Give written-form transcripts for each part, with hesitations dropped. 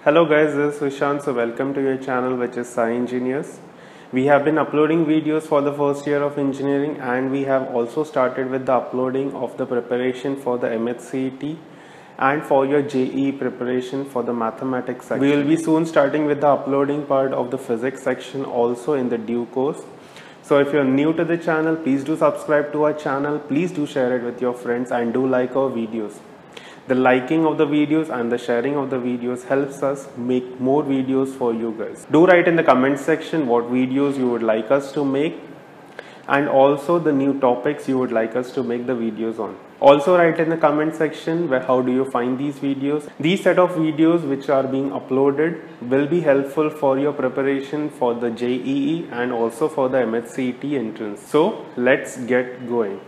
Hello guys, this is Sushant. So welcome to your channel, which is Sci Engineers. We have been uploading videos for the first year of engineering, and we have also started with the uploading of the preparation for the MHCET and for your JEE preparation for the mathematics section. We will be soon starting with the uploading part of the physics section also in the due course. So if you're new to the channel, please do subscribe to our channel, please do share it with your friends, and do like our videos. The liking of the videos and the sharing of the videos helps us make more videos for you guys. Do write in the comment section what videos you would like us to make, and also the new topics you would like us to make the videos on. Also write in the comment section how do you find these videos. These set of videos which are being uploaded will be helpful for your preparation for the JEE and also for the MHCET entrance. So let's get going.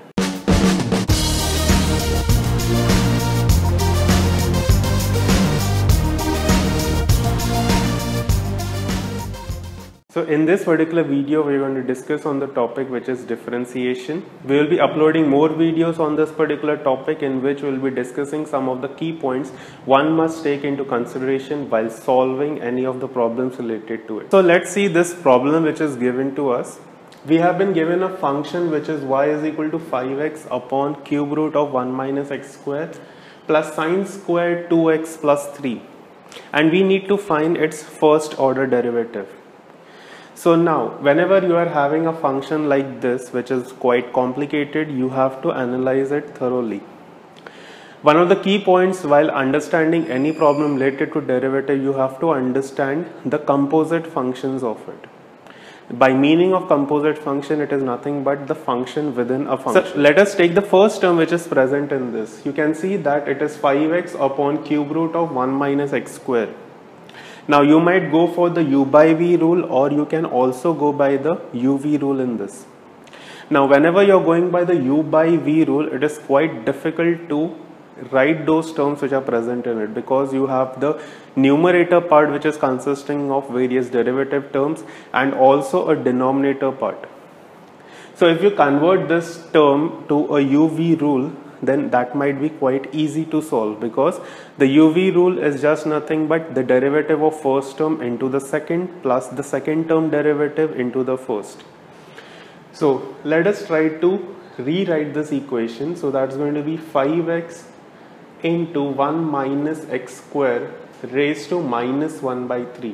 So in this particular video, we are going to discuss on the topic which is differentiation. We will be uploading more videos on this particular topic, in which we will be discussing some of the key points one must take into consideration while solving any of the problems related to it. So let's see this problem which is given to us. We have been given a function which is y is equal to 5x upon cube root of 1 minus x square plus sine square 2x plus 3, and we need to find its first order derivative. So now, whenever you are having a function like this, which is quite complicated, you have to analyze it thoroughly. One of the key points while understanding any problem related to derivative, you have to understand the composite functions of it. By meaning of composite function, it is nothing but the function within a function. So let us take the first term which is present in this. You can see that it is 5x upon cube root of 1 minus x square. Now you might go for the u by v rule, or you can also go by the uv rule in this. Now whenever you are going by the u by v rule, it is quite difficult to write those terms which are present in it, because you have the numerator part which is consisting of various derivative terms and also a denominator part. So if you convert this term to a uv rule, then that might be quite easy to solve, because the uv rule is just nothing but the derivative of first term into the second plus the second term derivative into the first. So let us try to rewrite this equation. So that's going to be 5x into 1 minus x square raised to minus 1 by 3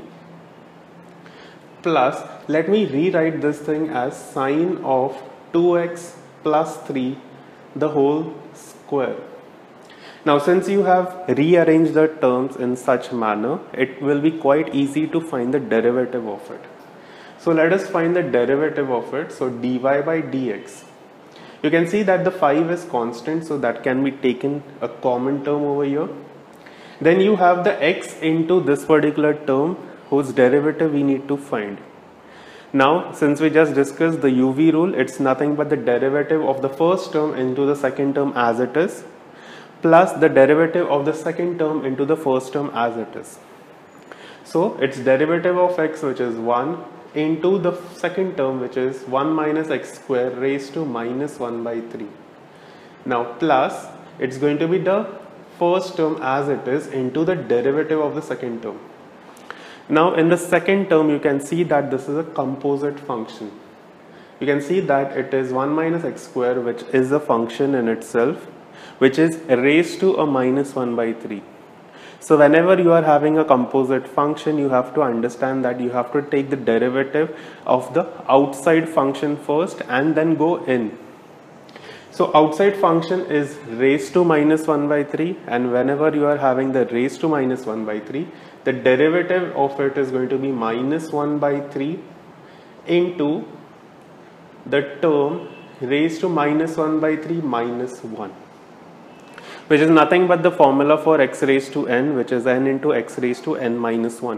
plus, let me rewrite this thing as sine of 2x plus 3 the whole square. Now since you have rearranged the terms in such manner, it will be quite easy to find the derivative of it. So let us find the derivative of it. So dy by dx. You can see that the 5 is constant, so that can be taken a common term over here. Then you have the x into this particular term whose derivative we need to find. Now, since we just discussed the uv rule, it's nothing but the derivative of the first term into the second term as it is, plus the derivative of the second term into the first term as it is. So, its derivative of x, which is 1, into the second term, which is 1 minus x square raised to minus 1 by 3. Now, plus, it's going to be the first term as it is into the derivative of the second term. Now in the second term, you can see that this is a composite function. You can see that it is 1 minus x square, which is a function in itself, which is raised to a minus 1 by 3. So whenever you are having a composite function, you have to understand that you have to take the derivative of the outside function first and then go in. So outside function is raised to minus 1 by 3, and whenever you are having the raised to minus 1 by 3, the derivative of it is going to be minus 1 by 3 into the term raised to minus 1 by 3 minus 1, which is nothing but the formula for x raised to n, which is n into x raised to n minus 1.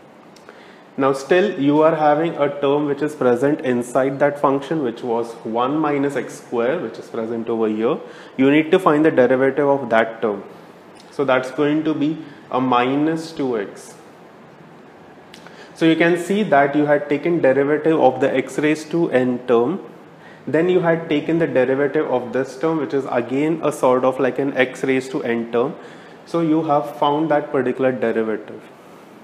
Now still you are having a term which is present inside that function, which was 1 minus x square, which is present over here. You need to find the derivative of that term. So that's going to be a minus 2x. So you can see that you had taken derivative of the x raised to n term, then you had taken the derivative of this term, which is again a sort of like an x raised to n term. So you have found that particular derivative.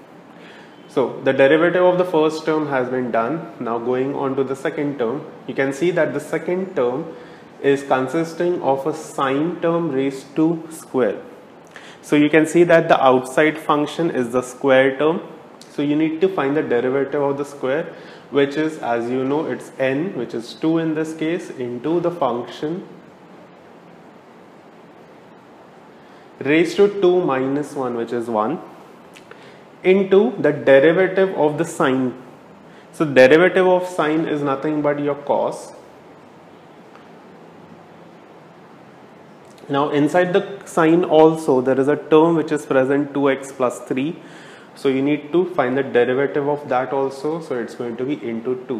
So the derivative of the first term has been done. Now going on to the second term, you can see that the second term is consisting of a sine term raised to square. So you can see that the outside function is the square term. So you need to find the derivative of the square, which is, as you know, it's n, which is 2 in this case, into the function raised to 2 minus 1, which is 1, into the derivative of the sine. So derivative of sine is nothing but your cos. Now inside the sine also there is a term which is present 2x plus 3. So you need to find the derivative of that also. So it's going to be into 2.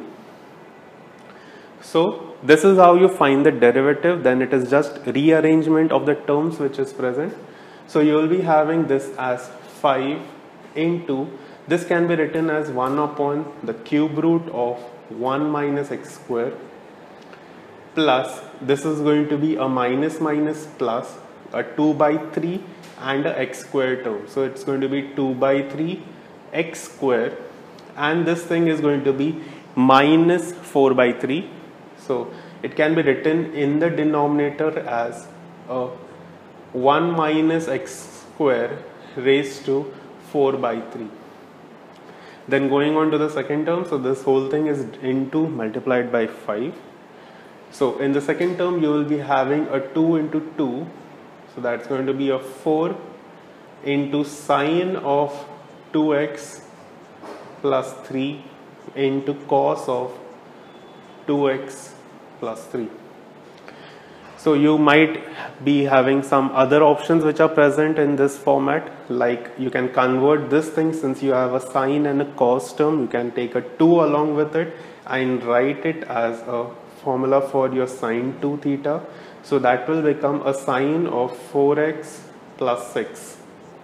So this is how you find the derivative. Then it is just rearrangement of the terms which is present. So you will be having this as 5 into, this can be written as 1 upon the cube root of 1 minus x square, plus this is going to be a minus minus plus a 2 by 3 and a x square term. So it's going to be 2 by 3 x square, and this thing is going to be minus 4 by 3. So it can be written in the denominator as 1 minus x square raised to 4 by 3. Then going on to the second term, so this whole thing is into multiplied by 5. So in the second term you will be having a 2 into 2, so that's going to be a 4 into sine of 2x plus 3 into cos of 2x plus 3. So you might be having some other options which are present in this format, like you can convert this thing, since you have a sine and a cos term, you can take a 2 along with it and write it as a formula for your sine 2 theta. So that will become a sine of 4x plus 6.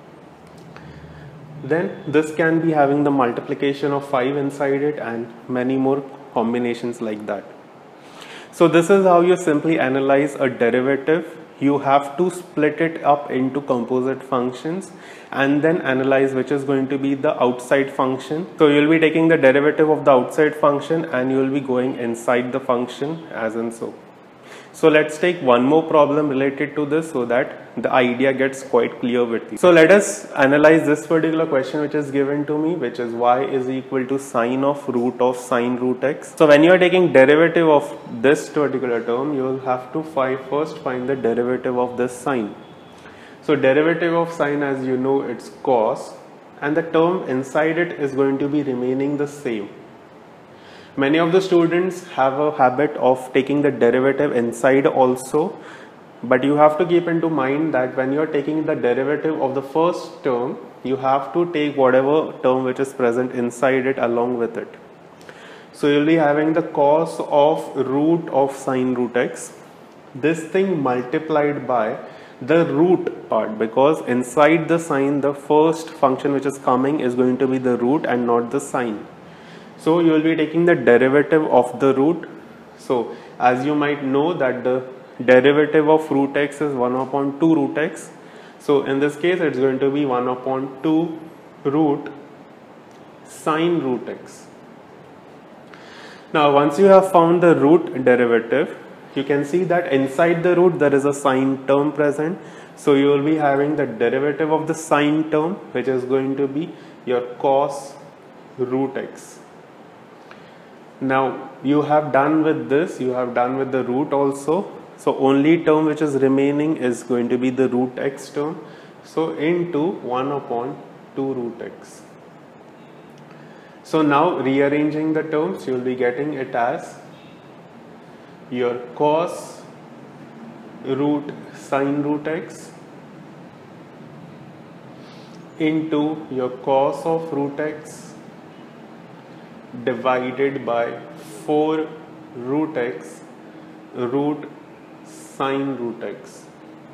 Then this can be having the multiplication of 5 inside it and many more combinations like that. So this is how you simply analyze a derivative. You have to split it up into composite functions and then analyze which is going to be the outside function. So you will be taking the derivative of the outside function and you will be going inside the function as in so. So let's take one more problem related to this so that the idea gets quite clear with you. So let us analyze this particular question which is given to me, which is y is equal to sine of sine root x. So when you are taking derivative of this particular term, you will have to first find the derivative of this sine. So derivative of sine, as you know, it's cos, and the term inside it is going to be remaining the same. Many of the students have a habit of taking the derivative inside also, but you have to keep into mind that when you are taking the derivative of the first term, you have to take whatever term which is present inside it along with it. So you will be having the cos of root of sine root x, this thing multiplied by the root part, because inside the sine the first function which is coming is going to be the root and not the sine. So you will be taking the derivative of the root. So as you might know that the derivative of root x is 1 upon 2 root x. So in this case it's going to be 1 upon 2 root sine root x. Now once you have found the root derivative, you can see that inside the root there is a sine term present. So you will be having the derivative of the sine term, which is going to be your cos root x. Now you have done with this, you have done with the root also. So only term which is remaining is going to be the root x term. So into 1 upon 2 root x. So now rearranging the terms, you will be getting it as your cos root sine root x into your cos of root x divided by 4 root x root sine root x.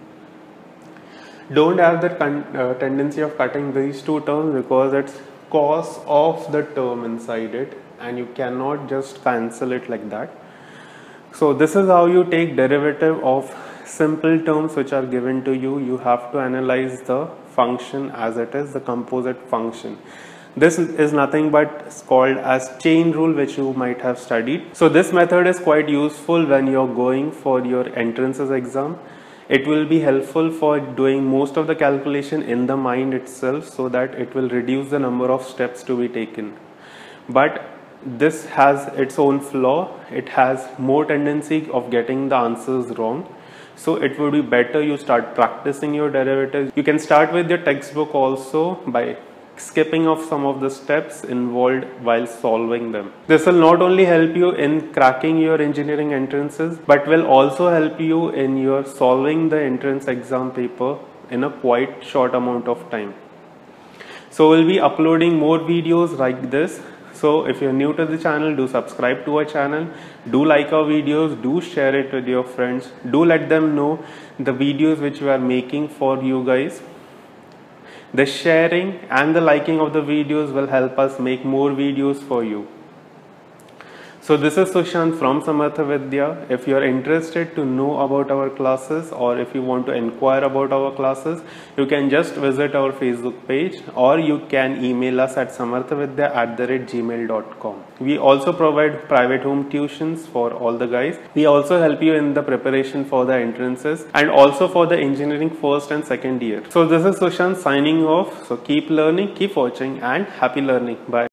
Don't have the tendency of cutting these two terms because it's cos of the term inside it and you cannot just cancel it like that. So this is how you take derivative of simple terms which are given to you. You have to analyze the function as it is, the composite function. This is nothing but called as chain rule, which you might have studied. So this method is quite useful when you're going for your entrances exam. It will be helpful for doing most of the calculation in the mind itself, so that it will reduce the number of steps to be taken. But this has its own flaw. It has more tendency of getting the answers wrong. So it would be better you start practicing your derivatives. You can start with your textbook also by skipping off some of the steps involved while solving them. This will not only help you in cracking your engineering entrances, but will also help you in your solving the entrance exam paper in a quite short amount of time. So we'll be uploading more videos like this. So if you're new to the channel, do subscribe to our channel, do like our videos, do share it with your friends, do let them know the videos which we are making for you guys. The sharing and the liking of the videos will help us make more videos for you. So this is Sushant from Samartha Vidya. If you are interested to know about our classes, or if you want to inquire about our classes, you can just visit our Facebook page, or you can email us at samarthavidya@gmail.com. We also provide private home tuitions for all the guys. We also help you in the preparation for the entrances and also for the engineering first and second year. So this is Sushant signing off. So keep learning, keep watching, and happy learning. Bye.